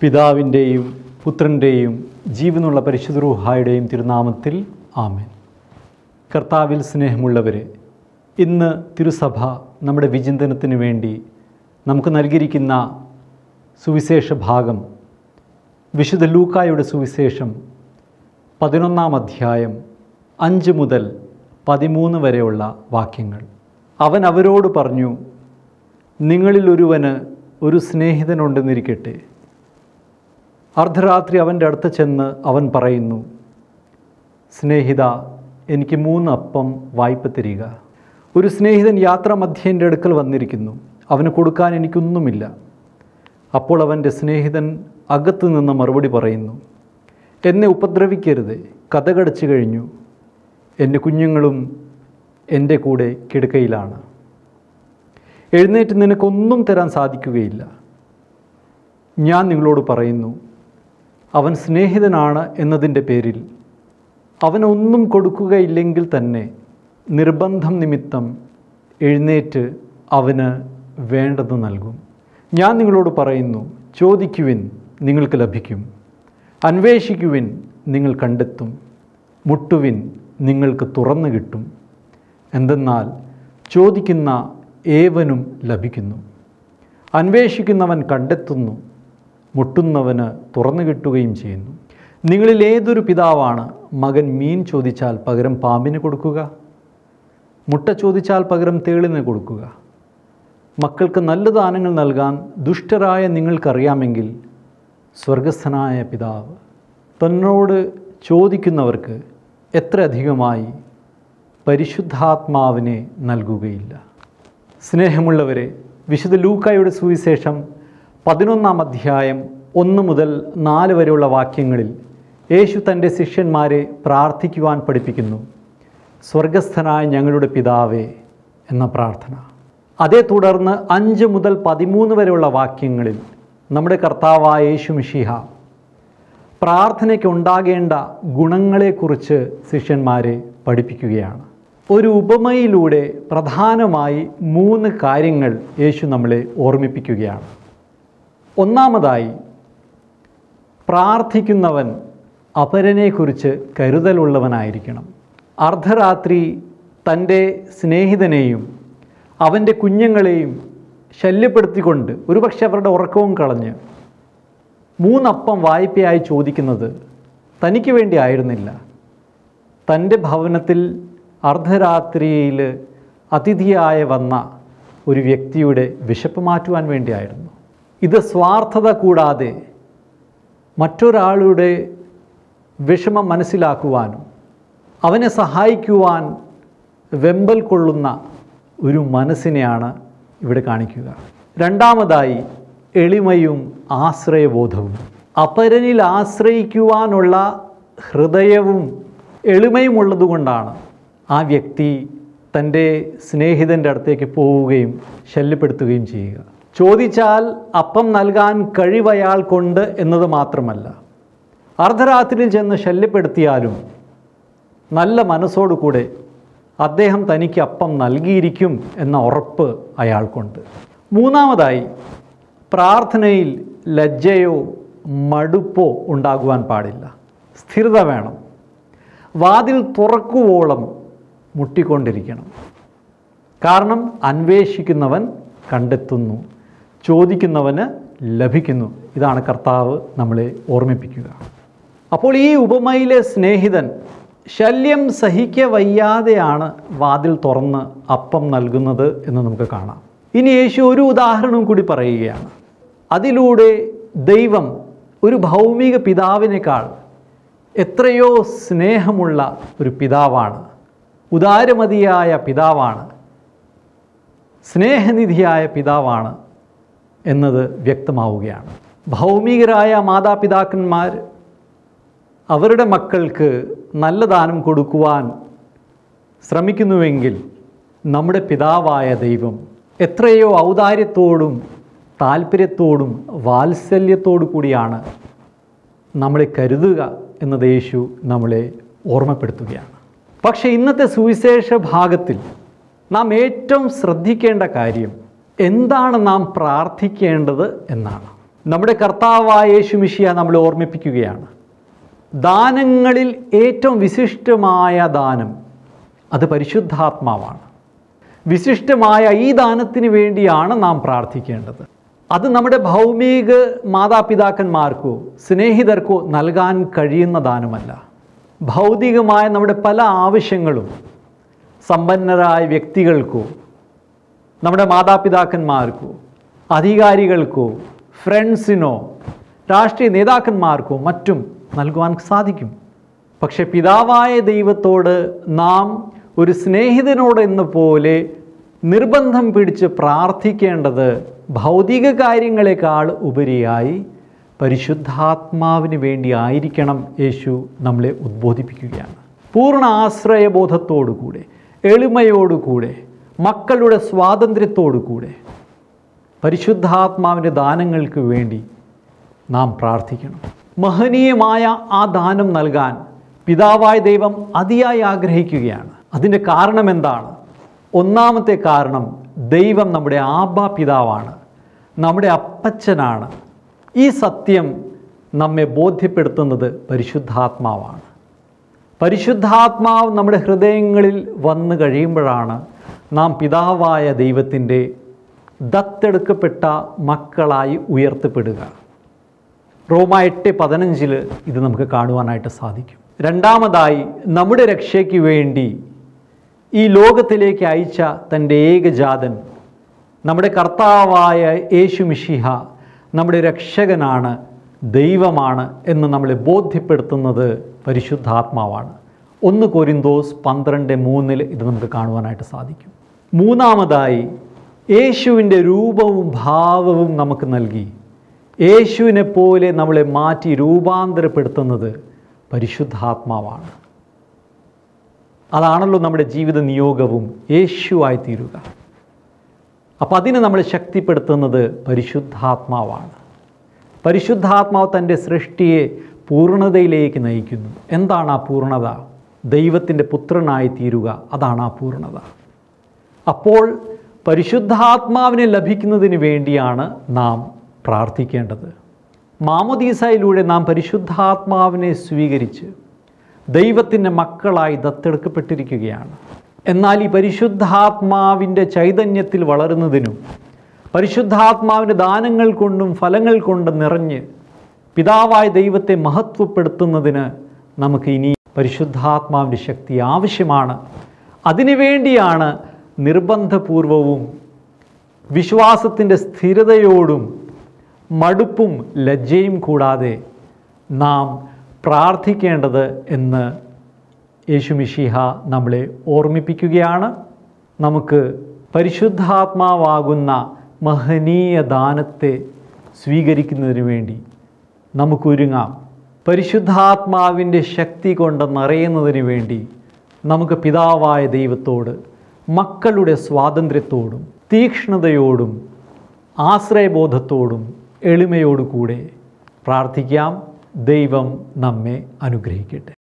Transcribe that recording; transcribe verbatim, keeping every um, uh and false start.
പിതാവിൻ്റെയും പുത്രൻ്റെയും ജീവനുള്ള പരിശുദ്ധ റൂഹായുടെയും തിരുനാമത്തിൽ ആമേൻ. കർത്താവിൽ സ്നേഹമുള്ളവരെ, ഇന്ന് തിരുസഭ നമ്മുടെ വിചിന്തനത്തിന് വേണ്ടി നമുക്ക് നൽകിയിരിക്കുന്ന സുവിശേഷ ഭാഗം വിശുദ്ധ ലൂക്കായുടെ സുവിശേഷം പതിനൊന്നാം അധ്യായം അഞ്ച് മുതൽ പതിമൂന്ന് വരെയുള്ള വാക്യങ്ങൾ. അവൻ അവരോട് പറഞ്ഞു, നിങ്ങളിലൊരുവന് ഒരു സ്നേഹിതനുണ്ടെന്നിരിക്കട്ടെ. അർദ്ധരാത്രി അവൻ്റെ അടുത്ത് ചെന്ന് അവൻ പറയുന്നു, സ്നേഹിത, എനിക്ക് മൂന്ന് അപ്പം വായ്പ തരിക. ഒരു സ്നേഹിതൻ യാത്രാമധ്യേ എൻ്റെ അടുക്കൽ വന്നിരിക്കുന്നു, അവന് കൊടുക്കാൻ എനിക്കൊന്നുമില്ല. അപ്പോൾ അവൻ്റെ സ്നേഹിതൻ അകത്തു നിന്ന് മറുപടി പറയുന്നു, എന്നെ ഉപദ്രവിക്കരുത്, കതകടച്ചു കഴിഞ്ഞു, എൻ്റെ കുഞ്ഞുങ്ങളും എൻ്റെ കൂടെ കിടക്കയിലാണ്. എഴുന്നേറ്റ് നിനക്കൊന്നും തരാൻ സാധിക്കുകയില്ല. ഞാൻ നിങ്ങളോട് പറയുന്നു, അവൻ സ്നേഹിതനാണ് എന്നതിൻ്റെ പേരിൽ അവനൊന്നും കൊടുക്കുകയില്ലെങ്കിൽ തന്നെ നിർബന്ധം നിമിത്തം എഴുന്നേറ്റ് അവന് വേണ്ടത് നൽകും. ഞാൻ നിങ്ങളോട് പറയുന്നു, ചോദിക്കുവിൻ, നിങ്ങൾക്ക് ലഭിക്കും; അന്വേഷിക്കുവിൻ, നിങ്ങൾ കണ്ടെത്തും; മുട്ടുവിൻ, നിങ്ങൾക്ക് തുറന്നു കിട്ടും. എന്തെന്നാൽ ചോദിക്കുന്ന ഏവനും ലഭിക്കുന്നു, അന്വേഷിക്കുന്നവൻ കണ്ടെത്തുന്നു, മുട്ടുന്നവന് തുറന്നു കിട്ടുകയും ചെയ്യുന്നു. നിങ്ങളിൽ ഏതൊരു പിതാവാണ് മകൻ മീൻ ചോദിച്ചാൽ പകരം പാമ്പിന് കൊടുക്കുക? മുട്ട ചോദിച്ചാൽ പകരം തേളിന് കൊടുക്കുക? മക്കൾക്ക് നല്ല ദാനങ്ങൾ നൽകാൻ ദുഷ്ടരായ നിങ്ങൾക്കറിയാമെങ്കിൽ സ്വർഗസ്ഥനായ പിതാവ് തന്നോട് ചോദിക്കുന്നവർക്ക് എത്ര അധികമായി പരിശുദ്ധാത്മാവിനെ നൽകുകയില്ല. സ്നേഹമുള്ളവരെ, വിശുദ്ധ ലൂക്കായുടെ സുവിശേഷം പതിനൊന്നാം അധ്യായം ഒന്ന് മുതൽ നാല് വരെയുള്ള വാക്യങ്ങളിൽ യേശു തൻ്റെ ശിഷ്യന്മാരെ പ്രാർത്ഥിക്കുവാൻ പഠിപ്പിക്കുന്നു. സ്വർഗസ്ഥനായ ഞങ്ങളുടെ പിതാവേ എന്ന പ്രാർത്ഥന. അതേ തുടർന്ന് അഞ്ച് മുതൽ പതിമൂന്ന് വരെയുള്ള വാക്യങ്ങളിൽ നമ്മുടെ കർത്താവായ യേശു മിശിഹ പ്രാർത്ഥനയ്ക്ക് ഉണ്ടാകേണ്ട ഗുണങ്ങളെക്കുറിച്ച് ശിഷ്യന്മാരെ പഠിപ്പിക്കുകയാണ്. ഒരു ഉപമയിലൂടെ പ്രധാനമായി മൂന്ന് കാര്യങ്ങൾ യേശു നമ്മളെ ഓർമ്മിപ്പിക്കുകയാണ്. ഒന്നാമതായി, പ്രാർത്ഥിക്കുന്നവൻ അപരനെക്കുറിച്ച് കരുതലുള്ളവനായിരിക്കണം. അർദ്ധരാത്രി തൻ്റെ സ്നേഹിതനെയും അവൻ്റെ കുഞ്ഞുങ്ങളെയും ശല്യപ്പെടുത്തിക്കൊണ്ട് ഒരുപക്ഷെ അവരുടെ ഉറക്കവും കളഞ്ഞ് മൂന്നപ്പം വായ്പയായി ചോദിക്കുന്നത് തനിക്ക് വേണ്ടി ആയിരുന്നില്ല. തൻ്റെ ഭവനത്തിൽ അർദ്ധരാത്രിയിൽ അതിഥിയായി വന്ന ഒരു വ്യക്തിയുടെ വിശപ്പ് മാറ്റുവാൻ വേണ്ടിയായിരുന്നു. ഇത് സ്വാർത്ഥത കൂടാതെ മറ്റൊരാളുടെ വിഷമം മനസ്സിലാക്കുവാനും അവനെ സഹായിക്കുവാൻ വെമ്പൽ കൊള്ളുന്ന ഒരു മനസ്സിനെയാണ് ഇവിടെ കാണിക്കുക. രണ്ടാമതായി, എളിമയും ആശ്രയബോധവും. അപരനിൽ ആശ്രയിക്കുവാനുള്ള ഹൃദയവും എളിമയും ഉള്ളതുകൊണ്ടാണ് ആ വ്യക്തി തൻ്റെ സ്നേഹിതൻ്റെ അടുത്തേക്ക് പോവുകയും ശല്യപ്പെടുത്തുകയും ചെയ്യുക. ചോദിച്ചാൽ അപ്പം നൽകാൻ കഴിവയാൾക്കുണ്ട് എന്നത് മാത്രമല്ല, അർദ്ധരാത്രിയിൽ ചെന്ന് ശല്യപ്പെടുത്തിയാലും നല്ല മനസ്സോടുകൂടെ അദ്ദേഹം തനിക്ക് അപ്പം നൽകിയിരിക്കും എന്ന ഉറപ്പ് അയാൾക്കുണ്ട്. മൂന്നാമതായി, പ്രാർത്ഥനയിൽ ലജ്ജയോ മടുപ്പോ ഉണ്ടാകുവാൻ പാടില്ല. സ്ഥിരത വേണം. വാതിൽ തുറക്കുവോളം മുട്ടിക്കൊണ്ടിരിക്കണം. കാരണം അന്വേഷിക്കുന്നവൻ കണ്ടെത്തുന്നു, ചോദിക്കുന്നവന് ലഭിക്കുന്നു. ഇതാണ് കർത്താവ് നമ്മളെ ഓർമ്മിപ്പിക്കുക. അപ്പോൾ ഈ ഉപമയിലെ സ്നേഹിതൻ ശല്യം സഹിക്ക വയ്യാതെയാണ് വാതിൽ തുറന്ന് അപ്പം നൽകുന്നത് എന്ന് നമുക്ക് കാണാം. ഇനി യേശു ഒരു ഉദാഹരണം കൂടി പറയുകയാണ്. അതിലൂടെ ദൈവം ഒരു ഭൗമിക പിതാവിനേക്കാൾ എത്രയോ സ്നേഹമുള്ള ഒരു പിതാവാണ്, ഉദാരമതിയായ പിതാവാണ്, സ്നേഹനിധിയായ പിതാവാണ് എന്നത് വ്യക്തമാവുകയാണ്. ഭൗമികരായ മാതാപിതാക്കന്മാർ അവരുടെ മക്കൾക്ക് നല്ല ദാനം കൊടുക്കുവാൻ ശ്രമിക്കുന്നുവെങ്കിൽ നമ്മുടെ പിതാവായ ദൈവം എത്രയോ ഔദാര്യത്തോടും താല്പര്യത്തോടും വാത്സല്യത്തോടു കൂടിയാണ് നമ്മളെ കരുതുക എന്നത് യേശു നമ്മളെ ഓർമ്മപ്പെടുത്തുകയാണ്. പക്ഷേ ഇന്നത്തെ സുവിശേഷ ഭാഗത്തിൽ നാം ഏറ്റവും ശ്രദ്ധിക്കേണ്ട കാര്യം എന്താണ് നാം പ്രാർത്ഥിക്കേണ്ടത് എന്നാണ്. നമ്മുടെ കർത്താവായ യേശു മിശിഹ നമ്മളെ ഓർമ്മിപ്പിക്കുകയാണ്. ദാനങ്ങളിൽ ഏറ്റവും വിശിഷ്ടമായ ദാനം അത് പരിശുദ്ധാത്മാവാണ്. വിശിഷ്ടമായ ഈ ദാനത്തിന് വേണ്ടിയാണ് നാം പ്രാർത്ഥിക്കേണ്ടത്. അത് നമ്മുടെ ഭൗമിക മാതാപിതാക്കന്മാർക്കോ സ്നേഹിതർക്കോ നൽകാൻ കഴിയുന്ന ദാനമല്ല. ഭൗതികമായ നമ്മുടെ പല ആവശ്യങ്ങളും സമ്പന്നരായ വ്യക്തികൾക്കോ നമ്മുടെ മാതാപിതാക്കന്മാർക്കോ അധികാരികൾക്കോ ഫ്രണ്ട്സിനോ രാഷ്ട്രീയ നേതാക്കന്മാർക്കോ മറ്റും നൽകുവാൻ സാധിക്കും. പക്ഷെ പിതാവായ ദൈവത്തോട് നാം ഒരു സ്നേഹിതനോടെന്ന പോലെ നിർബന്ധം പിടിച്ച് പ്രാർത്ഥിക്കേണ്ടത് ഭൗതിക കാര്യങ്ങളെക്കാൾ ഉപരിയായി പരിശുദ്ധാത്മാവിന് വേണ്ടി ആയിരിക്കണം യേശു നമ്മളെ ഉദ്ബോധിപ്പിക്കുകയാണ്. പൂർണ്ണ ആശ്രയബോധത്തോടുകൂടെ, എളിമയോടുകൂടെ, മക്കളുടെ സ്വാതന്ത്ര്യത്തോടുകൂടെ പരിശുദ്ധാത്മാവിൻ്റെ ദാനങ്ങൾക്ക് വേണ്ടി നാം പ്രാർത്ഥിക്കണം. മഹനീയമായ ആ ദാനം നൽകാൻ പിതാവായ ദൈവം അതിയായി ആഗ്രഹിക്കുകയാണ്. അതിൻ്റെ കാരണം എന്താണ്? ഒന്നാമത്തെ കാരണം, ദൈവം നമ്മുടെ ആബാ പിതാവാണ്, നമ്മുടെ അപ്പച്ചനാണ്. ഈ സത്യം നമ്മെ ബോധ്യപ്പെടുത്തുന്നത് പരിശുദ്ധാത്മാവാണ്. പരിശുദ്ധാത്മാവ് നമ്മുടെ ഹൃദയങ്ങളിൽ വന്നു കഴിയുമ്പോഴാണ് നാം പിതാവായ ദൈവത്തിൻ്റെ ദത്തെടുക്കപ്പെട്ട മക്കളായി ഉയർത്തപ്പെടുക. റോമ എട്ട് പതിനഞ്ചിൽ ഇത് നമുക്ക് കാണുവാനായിട്ട് സാധിക്കും. രണ്ടാമതായി, നമ്മുടെ രക്ഷയ്ക്ക് വേണ്ടി ഈ ലോകത്തിലേക്ക് അയച്ച തൻ്റെ ഏകജാതൻ നമ്മുടെ കർത്താവായ യേശു മിശിഹ നമ്മുടെ രക്ഷകനാണ്, ദൈവമാണ് എന്ന് നമ്മളെ ബോധ്യപ്പെടുത്തുന്നത് പരിശുദ്ധാത്മാവാണ്. ഒന്ന് കൊരിന്തോസ് പന്ത്രണ്ട് മൂന്നിൽ ഇത് നമുക്ക് കാണുവാനായിട്ട് സാധിക്കും. മൂന്നാമതായി, യേശുവിൻ്റെ രൂപവും ഭാവവും നമുക്ക് നൽകി യേശുവിനെ പോലെ നമ്മളെ മാറ്റി രൂപാന്തരപ്പെടുത്തുന്നത് പരിശുദ്ധാത്മാവാണ്. അതാണല്ലോ നമ്മുടെ ജീവിത നിയോഗവും, യേശുവായി തീരുക. അപ്പം അതിനെ നമ്മളെ ശക്തിപ്പെടുത്തുന്നത് പരിശുദ്ധാത്മാവാണ്. പരിശുദ്ധാത്മാവ് തൻ്റെ സൃഷ്ടിയെ പൂർണ്ണതയിലേക്ക് നയിക്കുന്നു. എന്താണ് ആ പൂർണ്ണത? ദൈവത്തിൻ്റെ പുത്രനായി തീരുക, അതാണ് ആ പൂർണ്ണത. അപ്പോൾ പരിശുദ്ധാത്മാവിനെ ലഭിക്കുന്നതിന് വേണ്ടിയാണ് നാം പ്രാർത്ഥിക്കേണ്ടത്. മാമോദീസയിലൂടെ നാം പരിശുദ്ധാത്മാവിനെ സ്വീകരിച്ച് ദൈവത്തിൻ്റെ മക്കളായി ദത്തെടുക്കപ്പെട്ടിരിക്കുകയാണ്. എന്നാൽ ഈ പരിശുദ്ധാത്മാവിൻ്റെ ചൈതന്യത്തിൽ വളരുന്നതിനും പരിശുദ്ധാത്മാവിൻ്റെ ദാനങ്ങൾ കൊണ്ടും ഫലങ്ങൾ കൊണ്ടും നിറഞ്ഞ് പിതാവായ ദൈവത്തെ മഹത്വപ്പെടുത്തുന്നതിന് നമുക്ക് ഇനി പരിശുദ്ധാത്മാവിൻ്റെ ശക്തി ആവശ്യമാണ്. അതിനുവേണ്ടിയാണ് നിർബന്ധപൂർവവും വിശ്വാസത്തിൻ്റെ സ്ഥിരതയോടും മടുപ്പും ലജ്ജയും കൂടാതെ നാം പ്രാർത്ഥിക്കേണ്ടത് എന്ന് യേശു മിശിഹ നമ്മളെ ഓർമ്മിപ്പിക്കുകയാണ്. നമുക്ക് പരിശുദ്ധാത്മാവാകുന്ന മഹനീയ ദാനത്തെ സ്വീകരിക്കുന്നതിന് വേണ്ടി നമുക്കൊരുങ്ങാം. പരിശുദ്ധാത്മാവിൻ്റെ ശക്തി കൊണ്ട് നിറയുന്നതിന് വേണ്ടി നമുക്ക് പിതാവായ ദൈവത്തോട് മക്കളുടെ സ്വാതന്ത്ര്യത്തോടും തീക്ഷ്ണതയോടും ആശ്രയബോധത്തോടും എളിമയോടുകൂടെ പ്രാർത്ഥിക്കാം. ദൈവം നമ്മെ അനുഗ്രഹിക്കട്ടെ.